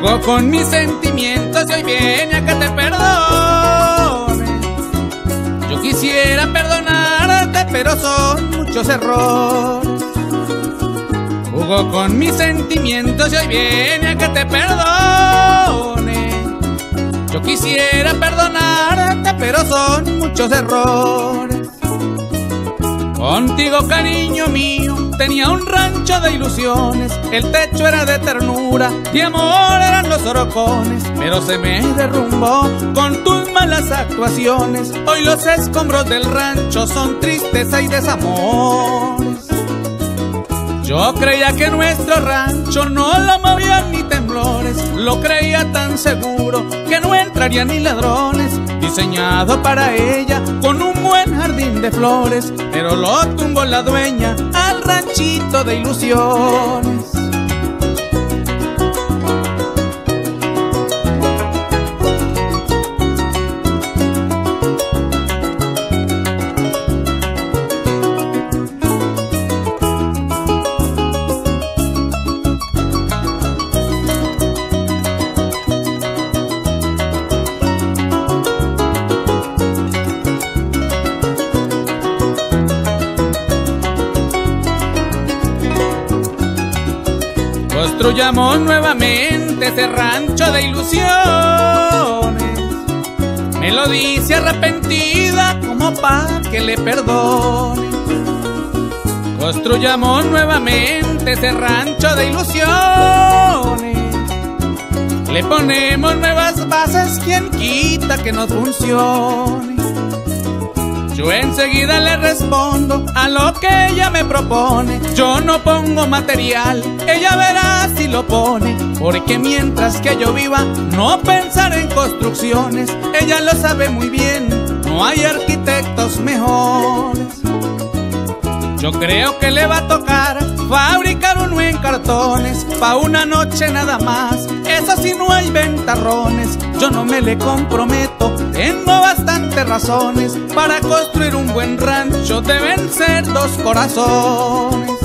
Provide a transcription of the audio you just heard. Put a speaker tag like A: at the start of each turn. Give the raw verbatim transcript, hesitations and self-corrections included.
A: Jugó con mis sentimientos y hoy viene a que te perdone. Yo quisiera perdonarte, pero son muchos errores. Jugó con mis sentimientos y hoy viene a que te perdone. Yo quisiera perdonarte, pero son muchos errores. Contigo, cariño mío, tenía un rancho de ilusiones. El techo era de ternura, de amor eran los orocones. Pero se me derrumbó con tus malas actuaciones. Hoy los escombros del rancho son tristeza y desamores. Yo creía que nuestro rancho no lo movían ni temblores. Lo creía tan seguro que no entrarían ni ladrones. Diseñado para ella con un buen jardín de flores, pero lo tumbó la dueña al ranchito de ilusiones. Construyamos nuevamente ese rancho de ilusiones. Me lo dice arrepentida como pa' que le perdone. Construyamos nuevamente ese rancho de ilusiones. Le ponemos nuevas bases, quien quita que no funcione. Yo enseguida le respondo a lo que ella me propone. Yo no pongo material, ella verá si lo pone. Porque mientras que yo viva, no pensaré en construcciones. Ella lo sabe muy bien, no hay arquitectos mejores. Yo creo que le va a tocar fabricar uno en cartones, pa' una noche nada más, eso sí no hay ventarrones. Yo no me le comprometo, tengo bastantes razones. Para construir un buen rancho deben ser dos corazones.